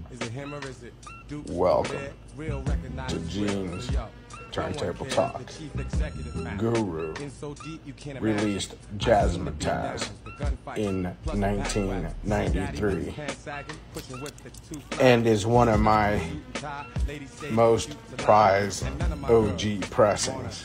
Welcome to Gene's Turntable Talk. Guru released Jazzmatazz in 1993 and is one of my most prized OG pressings.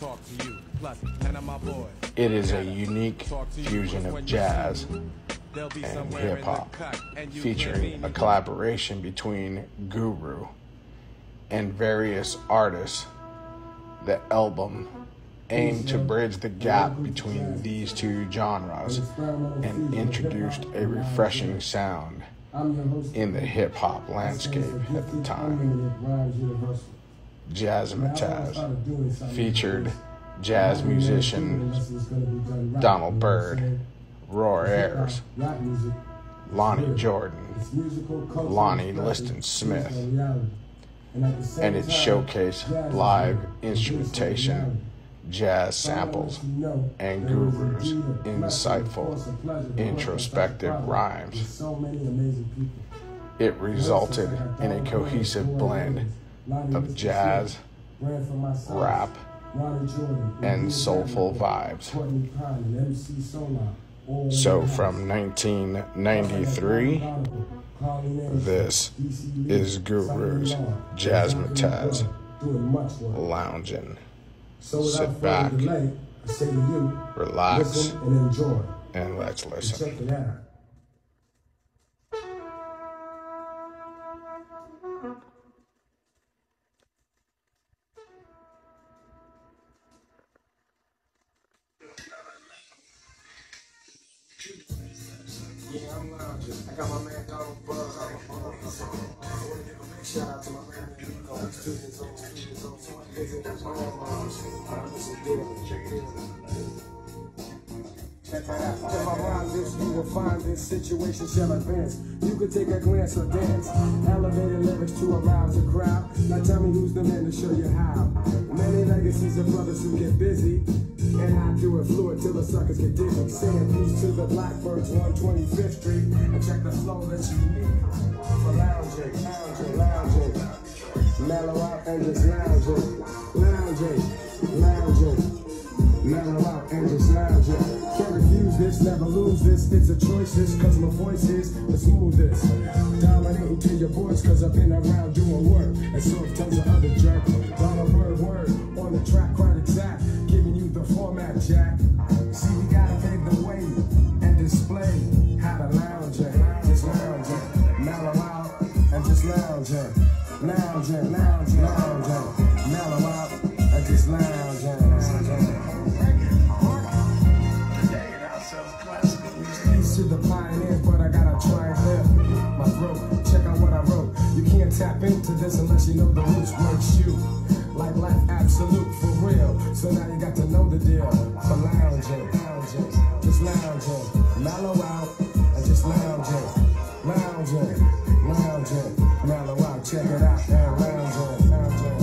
It is a unique fusion of jazz and hip-hop, featuring a collaboration between Guru and various artists. The album aimed to bridge the gap between these two genres and introduced a refreshing sound in the hip-hop landscape at the time. Jazzmatazz featured jazz musician Donald Byrd, Roy Ayers, Lonnie Jordan, Lonnie Liston Smith, and it showcased live instrumentation, jazz samples, and Guru's insightful, introspective rhymes. It resulted in a cohesive blend of jazz, rap, and soulful vibes. So from 1993, this is Guru's Jazzmatazz Loungin'. Sit back, relax, and let's listen. Yeah, I'm lounging. I got my man Donald Byrd. I want to give a big shout out to my man Nico. He's 2 years old, 2 years old. So I visit his grandma's. I listen daily. Check that out. If I rhyme this, you will find this situation shall advance. You could take a glance or dance. Elevated lyrics to arouse a crowd. Now tell me who's the man to show you how. Many legacies of brothers who get busy. And I do it fluid till the suckers get dizzy. Saying peace to the Blackbirds, 125th Street. And check the flow that's unique. For lounging, lounging, lounging. Mellow out and just lounging. Lounging, lounging. Mellow out and just lounging. Can't refuse this, never lose this. It's a choice, this, cause my voice is the smoothest. Dominating to your voice, cause I've been around doing work. And so have tons of other jerk. Donald Byrd word on the track, quite exact. Giving you the format, Jack. See, we gotta pave the way and display how to lounge it. Just lounging, mellow out and just lounging. Lounging, lounging, lounging. Mellow out and just lounging. Peace to the pioneer, but I gotta try and live my throat. Check out what I wrote. You can't tap into this unless you know the roots makes you. Like life absolute for real. So now you got to know the deal. For lounging, lounging, just lounging. Mellow out and just lounging. Lounging, lounging, mellow out. Check it out and lounging, lounging.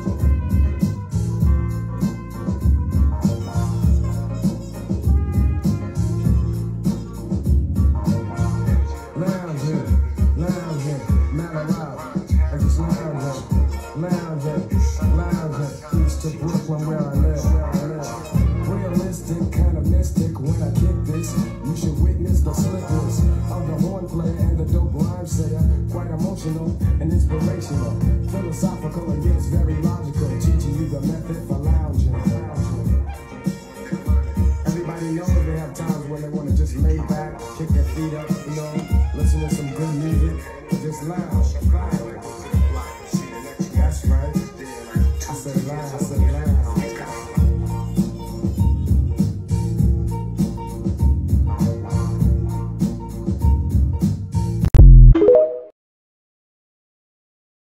Lounging, lounging, mellow out and just lounging, lounging. Lounging, east to Brooklyn where I live. Realistic, kind of mystic. When I kick this, you should witness the slickness of the horn player and the dope rhyme sayer. Quite emotional and inspirational, philosophical and yes, very logical. Teaching you the method for lounging. Everybody knows they have times when they want to just lay back, kick their feet up, you know, listen to some good music, just lounge.